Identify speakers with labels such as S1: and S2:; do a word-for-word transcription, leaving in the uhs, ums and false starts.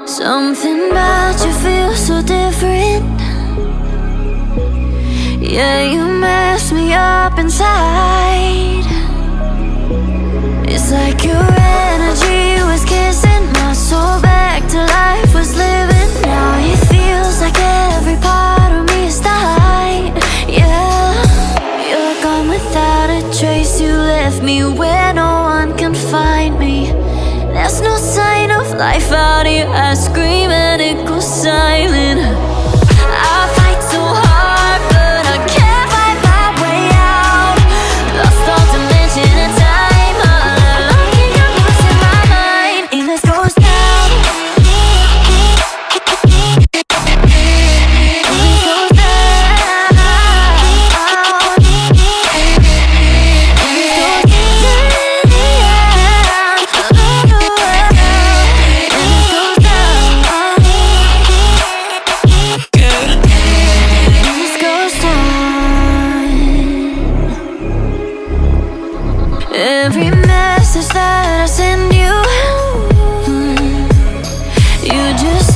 S1: Something about you feels so different. Yeah, you mess me up inside. It's like your energy was kissing my soul back to life, was living. Now it feels like every part of me is dying. Yeah, you're gone without a trace. You left me where no one can find me. There's no sign of life out here. I scream and it goes silent. I fight so hard, but I can't find my way out. Lost all dimension and time. All alone, keep your voice in my mind. And this goes down. And this goes down. And this goes every message that I send you, you just